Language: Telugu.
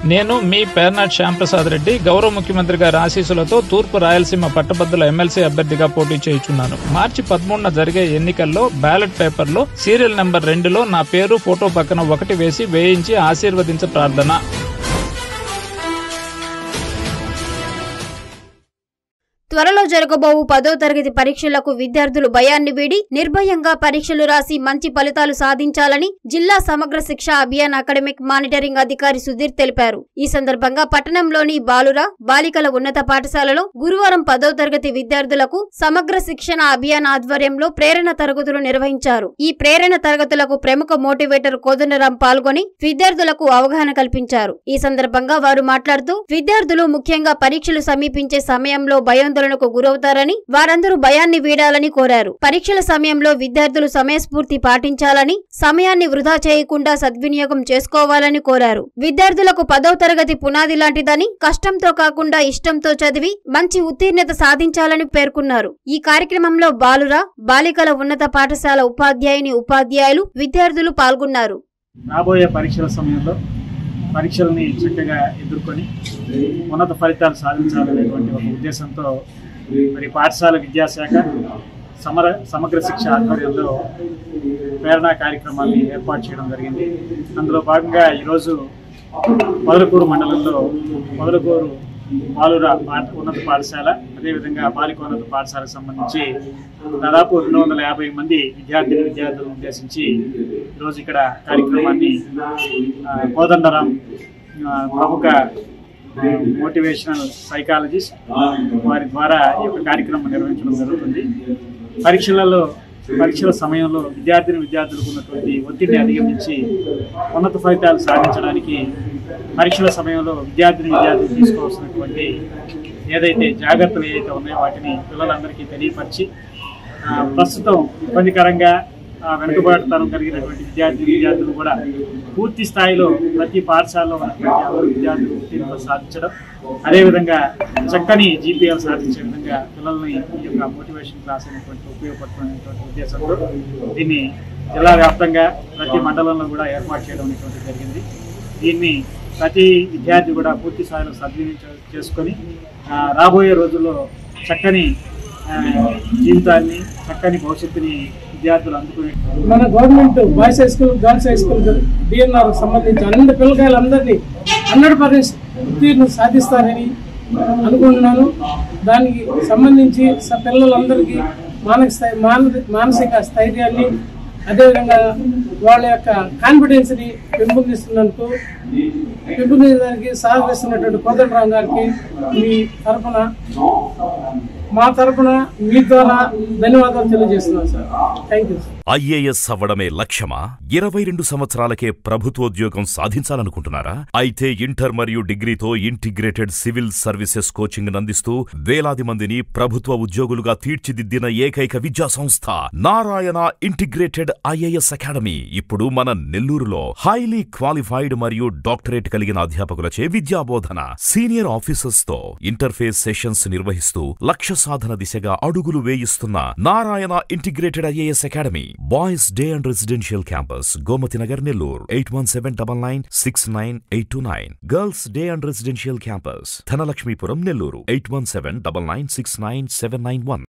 నేను మీ పేర్నాట్ శ్యాంప్రసాద్ రెడ్డి గౌరవ ముఖ్యమంత్రి గారి ఆశీస్సులతో తూర్పు రాయలసీమ పట్టభద్రుల ఎమ్మెల్సీ అభ్యర్థిగా పోటీ చేయుచున్నాను. మార్చి 13న జరిగే ఎన్నికల్లో బ్యాలెట్ పేపర్లో సీరియల్ నెంబర్ 2లో నా పేరు ఫోటో పక్కన 1 వేసి వేయించి ఆశీర్వదించ ప్రార్థన. త్వరలో జరగబోవు 10వ తరగతి పరీక్షలకు విద్యార్థులు భయాన్ని వీడి నిర్భయంగా పరీక్షలు రాసి మంచి ఫలితాలు సాధించాలని జిల్లా సమగ్ర శిక్ష అభియాన్ అకాడమిక్ మానిటరింగ్ అధికారి సుధీర్ తెలిపారు. ఈ సందర్భంగా పట్టణంలోని బాలుర బాలికల ఉన్నత పాఠశాలలో గురువారం 10వ తరగతి విద్యార్థులకు సమగ్ర శిక్షణ అభియాన్ ఆధ్వర్యంలో ప్రేరణ తరగతులు నిర్వహించారు. ఈ ప్రేరణ తరగతులకు ప్రముఖ మోటివేటర్ కోదండరాం పాల్గొని విద్యార్థులకు అవగాహన కల్పించారు. ఈ సందర్భంగా వారు మాట్లాడుతూ విద్యార్థులు ముఖ్యంగా పరీక్షలు సమీపించే సమయంలో భయాందోళనకు గురవుతారని, వారందరూ భయాన్ని వీడాలని కోరారు. పరీక్షల సమయంలో విద్యార్థులు సమయస్ఫూర్తి పాటించాలని, సమయాన్ని వృధా చేయకుండా సద్వినియోగం చేసుకోవాలని కోరారు. విద్యార్థులకు 10వ తరగతి పునాది లాంటిదని, కష్టంతో కాకుండా ఇష్టంతో చదివి మంచి ఉత్తీర్ణత సాధించాలని పేర్కొన్నారు. ఈ కార్యక్రమంలో బాలుర బాలికల ఉన్నత పాఠశాల ఉపాధ్యాయులు విద్యార్థులు పాల్గొన్నారు. రాబోయే పరీక్షల సమయంలో పరీక్షల్ని చక్కగా ఎదుర్కొని ఉన్నత ఫలితాలు సాధించాలనేటువంటి ఒక ఉద్దేశంతో మరి పాఠశాల విద్యాశాఖ సమగ్ర శిక్ష ఆధ్వర్యంలో ప్రేరణా కార్యక్రమాన్ని ఏర్పాటు చేయడం జరిగింది. అందులో భాగంగా ఈరోజు మొదలకూరు మండలంలో మొదలకూరు బాలుర ఉన్నత పాఠశాల, అదేవిధంగా బాలికోన్నత పాఠశాలకు సంబంధించి దాదాపు 250 మంది విద్యార్థులను ఉద్దేశించి ఈరోజు ఇక్కడ కార్యక్రమాన్ని కోదండరాం ప్రముఖ మోటివేషనల్ సైకాలజిస్ట్ వారి ద్వారా ఈ యొక్క కార్యక్రమం నిర్వహించడం జరుగుతుంది. పరీక్షల సమయంలో విద్యార్థులకు ఉన్నటువంటి ఒత్తిడిని అధిగమించి ఉన్నత ఫలితాలు సాధించడానికి పరీక్షల సమయంలో విద్యార్థులు తీసుకోవాల్సినటువంటి ఏదైతే జాగ్రత్తలు ఏదైతే ఉన్నాయో వాటిని పిల్లలందరికీ తెలియపరిచి ప్రస్తుతం ఇబ్బందికరంగా వెనుకబాటుతనం కలిగినటువంటి విద్యార్థులు కూడా పూర్తి స్థాయిలో ప్రతి పాఠశాలలో ఉన్నటువంటి అందరూ విద్యార్థులు ఉత్తీర్ణత సాధించడం, అదేవిధంగా చక్కని జీపీఎల్ సాధించే విధంగా పిల్లల్ని ఈ యొక్క మోటివేషన్ క్లాస్ అనేటువంటి ఉపయోగపడుతున్నటువంటి ఉద్దేశంతో దీన్ని జిల్లా వ్యాప్తంగా ప్రతి మండలంలో కూడా ఏర్పాటు చేయడం అనేటువంటి జరిగింది. దీన్ని ప్రతి విద్యార్థి కూడా పూర్తి స్థాయిలో సద్వినియోగం చేసుకొని రాబోయే రోజుల్లో చక్కని జీవితాన్ని, చక్కని భవిష్యత్తుని విద్యార్థులు అందుకునే మన government boys high school, girls high school DNR సంబంధించి అందరి పిల్లకాయలందరినీ 100% ఉత్తీర్ణత సాధిస్తారని అనుకుంటున్నాను. దానికి సంబంధించి పిల్లలందరికీ మానసిక స్థైర్యాన్ని, అదేవిధంగా వాళ్ళ యొక్క కాన్ఫిడెన్స్ని పెంపొందించడానికి సహకరిస్తున్నటువంటి కోదండరాం గారికి మా తరపున మీ ద్వారా ధన్యవాదాలు తెలియజేస్తున్నాను sir. Thank you sir. IAS అవ్వడమే లక్ష్యమా? 22 సంవత్సరాలకే ప్రభుత్వోద్యోగం సాధించాలనుకుంటున్నారా? అయితే ఇంటర్ మరియు డిగ్రీతో ఇంటిగ్రేటెడ్ సివిల్ సర్వీసెస్ కోచింగ్ అందిస్తూ వేలాది మందిని ప్రభుత్వ ఉద్యోగులుగా తీర్చిదిద్దిన ఏకైక విద్యా సంస్థ నారాయణ ఇంటిగ్రేటెడ్ ఐఏఎస్ అకాడమీ ఇప్పుడు మన నెల్లూరులో హైలీ క్వాలిఫైడ్ మరియు డాక్టరేట్ కలిగిన అధ్యాపకులచే విద్యాబోధన, సీనియర్ ఆఫీసర్స్ తో ఇంటర్ఫేస్ సెషన్స్ నిర్వహిస్తూ లక్ష్య సాధన దిశగా అడుగులు వేయిస్తున్న Narayana integrated IAS academy boys day and residential campus Gomathi Nagar Nellore 8179969829, girls day and residential campus Dhanalakshmipuram Nellore 8179969791.